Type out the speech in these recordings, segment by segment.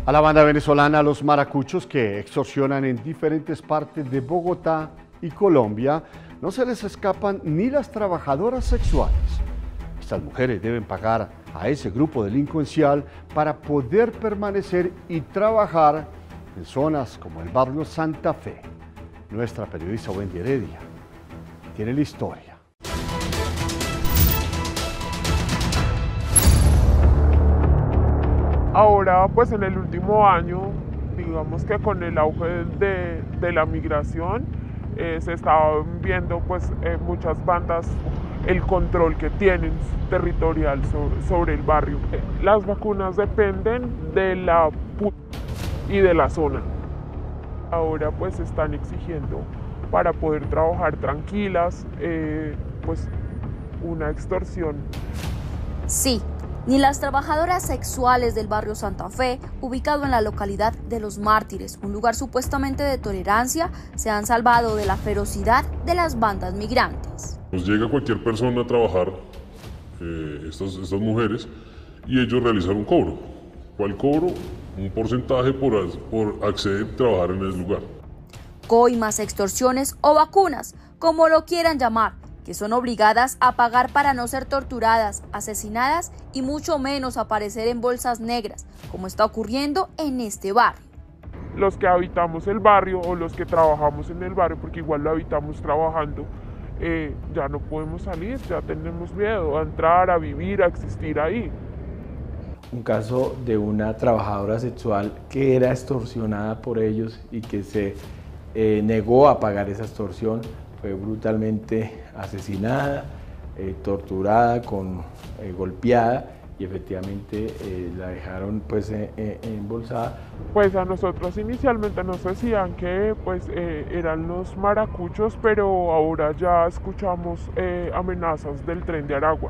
A la banda venezolana Los Maracuchos, que extorsionan en diferentes partes de Bogotá y Colombia, no se les escapan ni las trabajadoras sexuales. Estas mujeres deben pagar a ese grupo delincuencial para poder permanecer y trabajar en zonas como el barrio Santa Fe. Nuestra periodista Wendy Heredia tiene la historia. Ahora, pues en el último año, digamos que con el auge de la migración, se estaban viendo pues muchas bandas el control que tienen territorial sobre el barrio. Las vacunas dependen de la y de la zona. Ahora pues están exigiendo para poder trabajar tranquilas, pues una extorsión. Sí. Ni las trabajadoras sexuales del barrio Santa Fe, ubicado en la localidad de Los Mártires, un lugar supuestamente de tolerancia, se han salvado de la ferocidad de las bandas migrantes. Nos llega cualquier persona a trabajar, estas mujeres, y ellos realizan un cobro. ¿Cuál cobro? Un porcentaje por acceder a trabajar en el lugar. Coimas, extorsiones o vacunas, como lo quieran llamar, que son obligadas a pagar para no ser torturadas, asesinadas y mucho menos aparecer en bolsas negras, como está ocurriendo en este barrio. Los que habitamos el barrio o los que trabajamos en el barrio, porque igual lo habitamos trabajando, ya no podemos salir, ya tenemos miedo a entrar, a vivir, a existir ahí. Un caso de una trabajadora sexual que era extorsionada por ellos y que se negó a pagar esa extorsión. Fue brutalmente asesinada, torturada, golpeada y efectivamente la dejaron pues embolsada. Pues a nosotros inicialmente nos decían que pues eran los maracuchos, pero ahora ya escuchamos amenazas del Tren de Aragua.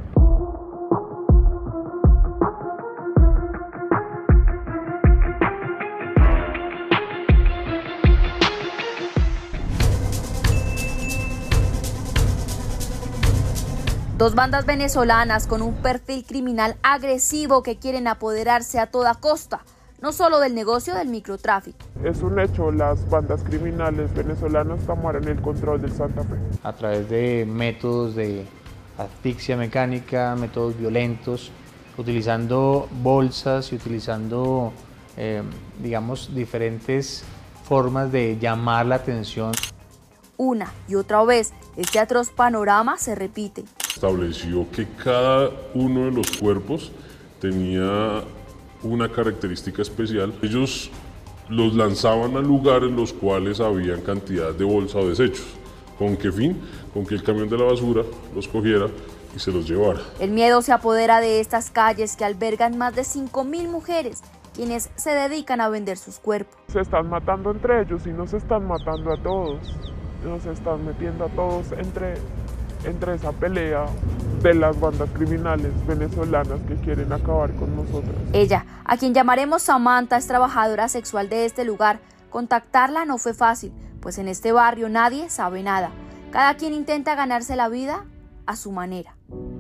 Dos bandas venezolanas con un perfil criminal agresivo que quieren apoderarse a toda costa, no solo del negocio del microtráfico. Es un hecho, las bandas criminales venezolanas tomaron el control del Santa Fe. A través de métodos de asfixia mecánica, métodos violentos, utilizando bolsas y utilizando, digamos, diferentes formas de llamar la atención. Una y otra vez, este atroz panorama se repite. Estableció que cada uno de los cuerpos tenía una característica especial. Ellos los lanzaban a lugares en los cuales había cantidad de bolsa o desechos. ¿Con qué fin? Con que el camión de la basura los cogiera y se los llevara. El miedo se apodera de estas calles que albergan más de 5.000 mujeres, quienes se dedican a vender sus cuerpos. Se están matando entre ellos y nos están matando a todos. Nos están metiendo a todos entre esa pelea de las bandas criminales venezolanas que quieren acabar con nosotras. Ella, a quien llamaremos Samantha, es trabajadora sexual de este lugar. Contactarla no fue fácil, pues en este barrio nadie sabe nada. Cada quien intenta ganarse la vida a su manera.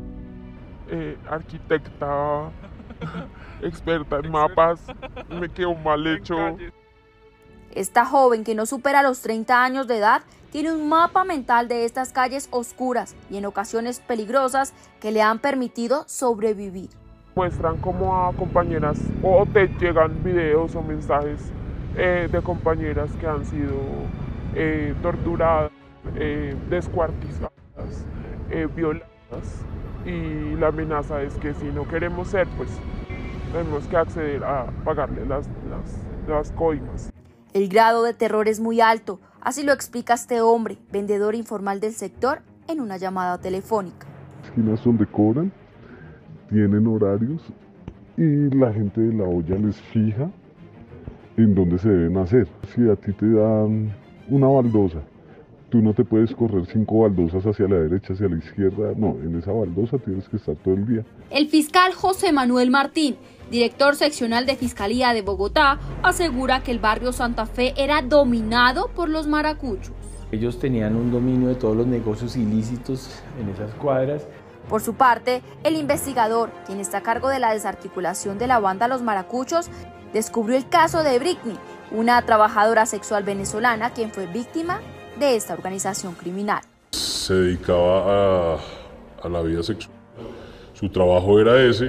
Arquitecta, experta en mapas, me quedó mal hecho. Esta joven, que no supera los 30 años de edad, tiene un mapa mental de estas calles oscuras y en ocasiones peligrosas que le han permitido sobrevivir. Muestran como a compañeras o te llegan videos o mensajes de compañeras que han sido torturadas, descuartizadas, violadas, y la amenaza es que si no queremos ser, pues tenemos que acceder a pagarle las coimas. El grado de terror es muy alto, así lo explica este hombre, vendedor informal del sector, en una llamada telefónica. Esquinas donde cobran, tienen horarios y la gente de la olla les fija en dónde se deben hacer. Si a ti te dan una baldosa, tú no te puedes correr 5 baldosas hacia la derecha, hacia la izquierda, no, en esa baldosa tienes que estar todo el día. El fiscal José Manuel Martín, director seccional de Fiscalía de Bogotá, asegura que el barrio Santa Fe era dominado por los maracuchos. Ellos tenían un dominio de todos los negocios ilícitos en esas cuadras. Por su parte, el investigador, quien está a cargo de la desarticulación de la banda Los Maracuchos, descubrió el caso de Britney, una trabajadora sexual venezolana quien fue víctima de esta organización criminal. Se dedicaba a la vida sexual, su trabajo era ese,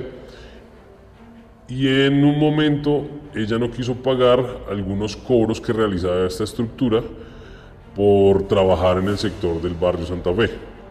y en un momento ella no quiso pagar algunos cobros que realizaba esta estructura por trabajar en el sector del barrio Santa Fe.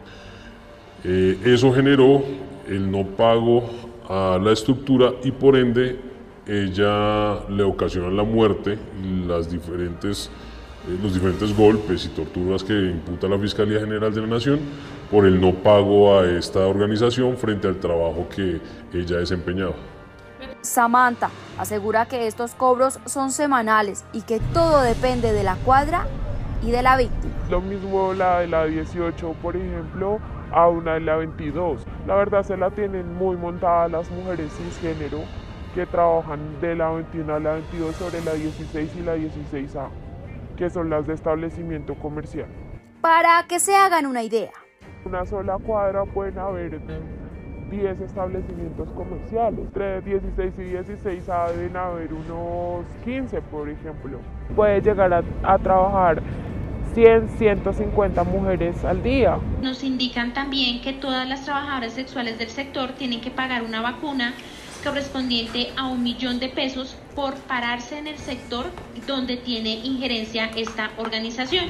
Eso generó el no pago a la estructura y por ende ella le ocasiona la muerte y los diferentes golpes y torturas que imputa la Fiscalía General de la Nación por el no pago a esta organización frente al trabajo que ella desempeñaba. Samantha asegura que estos cobros son semanales y que todo depende de la cuadra y de la víctima. Lo mismo la de la 18, por ejemplo, a una de la 22. La verdad se la tienen muy montada las mujeres cisgénero que trabajan de la 21 a la 22 sobre la 16 y la 16A, que son las de establecimiento comercial. Para que se hagan una idea. Una sola cuadra pueden haber 10 establecimientos comerciales. Entre 16 y 16A deben haber unos 15, por ejemplo. Puede llegar a trabajar 100, 150 mujeres al día. Nos indican también que todas las trabajadoras sexuales del sector tienen que pagar una vacuna correspondiente a 1 millón de pesos por pararse en el sector donde tiene injerencia esta organización.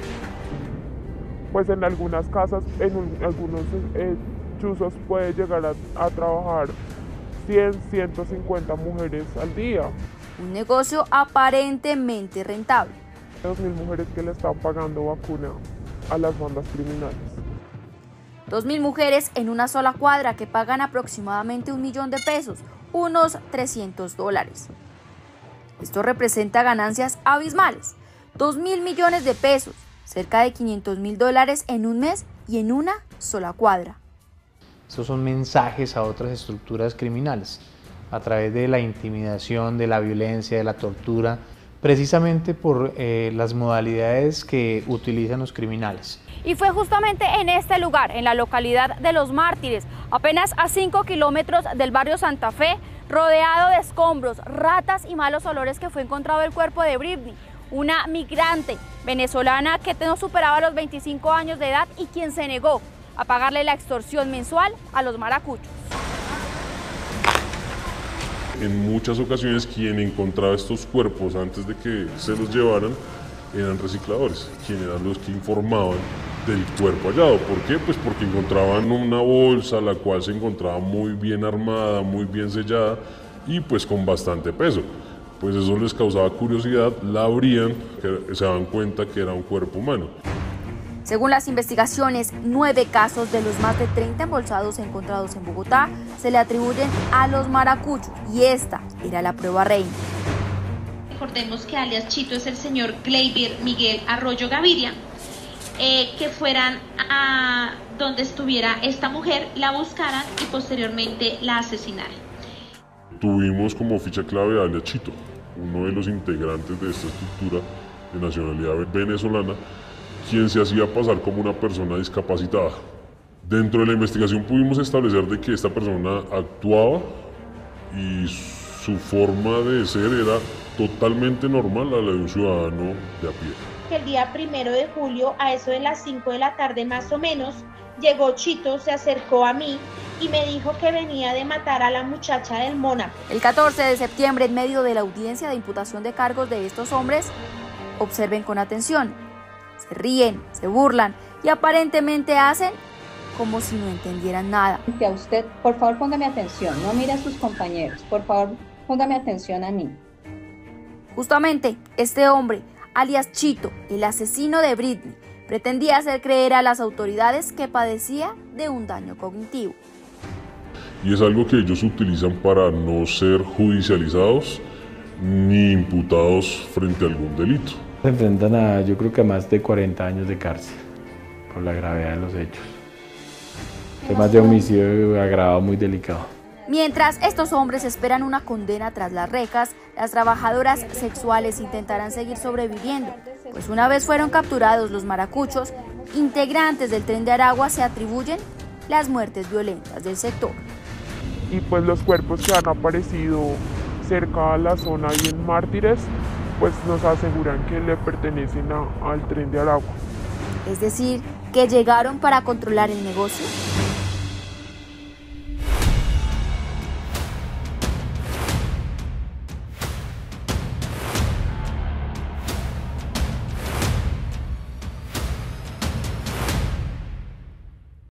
Pues en algunas casas, algunos chuzos puede llegar a trabajar 100, 150 mujeres al día. Un negocio aparentemente rentable. 2.000 mujeres que le están pagando vacuna a las bandas criminales. 2.000 mujeres en una sola cuadra que pagan aproximadamente 1 millón de pesos, unos $300. Esto representa ganancias abismales, 2.000 millones de pesos, cerca de $500.000 en un mes y en una sola cuadra. Estos son mensajes a otras estructuras criminales, a través de la intimidación, de la violencia, de la tortura, precisamente por las modalidades que utilizan los criminales. Y fue justamente en este lugar, en la localidad de Los Mártires, apenas a 5 kilómetros del barrio Santa Fe, rodeado de escombros, ratas y malos olores, que fue encontrado el cuerpo de Britney, una migrante venezolana que no superaba los 25 años de edad y quien se negó a pagarle la extorsión mensual a los maracuchos. En muchas ocasiones quien encontraba estos cuerpos antes de que se los llevaran eran recicladores, quienes eran los que informaban del cuerpo hallado. ¿Por qué? Pues porque encontraban una bolsa la cual se encontraba muy bien armada, muy bien sellada y pues con bastante peso. Pues eso les causaba curiosidad, la abrían, se daban cuenta que era un cuerpo humano. Según las investigaciones, 9 casos de los más de 30 embolsados encontrados en Bogotá se le atribuyen a los maracuchos y esta era la prueba reina. Recordemos que alias Chito es el señor Gleyber Miguel Arroyo Gaviria, que fueran a donde estuviera esta mujer, la buscaran y posteriormente la asesinaran. Tuvimos como ficha clave a alias Chito, uno de los integrantes de esta estructura de nacionalidad venezolana, quien se hacía pasar como una persona discapacitada. Dentro de la investigación pudimos establecer de que esta persona actuaba y su forma de ser era totalmente normal a la de un ciudadano de a pie. El día 1 de julio, a eso de las 5 de la tarde más o menos, llegó Chito, se acercó a mí y me dijo que venía de matar a la muchacha del Mónaco. El 14 de septiembre, en medio de la audiencia de imputación de cargos de estos hombres, observen con atención. Se ríen, se burlan y aparentemente hacen como si no entendieran nada. A usted, por favor, póngame atención, no mire a sus compañeros, por favor, póngame atención a mí. Justamente, este hombre, alias Chito, el asesino de Britney, pretendía hacer creer a las autoridades que padecía de un daño cognitivo. Y es algo que ellos utilizan para no ser judicializados ni imputados frente a algún delito. Se enfrentan a, yo creo que a más de 40 años de cárcel por la gravedad de los hechos. Temas de homicidio agravado muy delicado. Mientras estos hombres esperan una condena tras las rejas, las trabajadoras sexuales intentarán seguir sobreviviendo, pues una vez fueron capturados los maracuchos, integrantes del Tren de Aragua se atribuyen las muertes violentas del sector. Y pues los cuerpos que han aparecido cerca a la zona y en Mártires, pues nos aseguran que le pertenecen al Tren de Aragua. Es decir, que llegaron para controlar el negocio.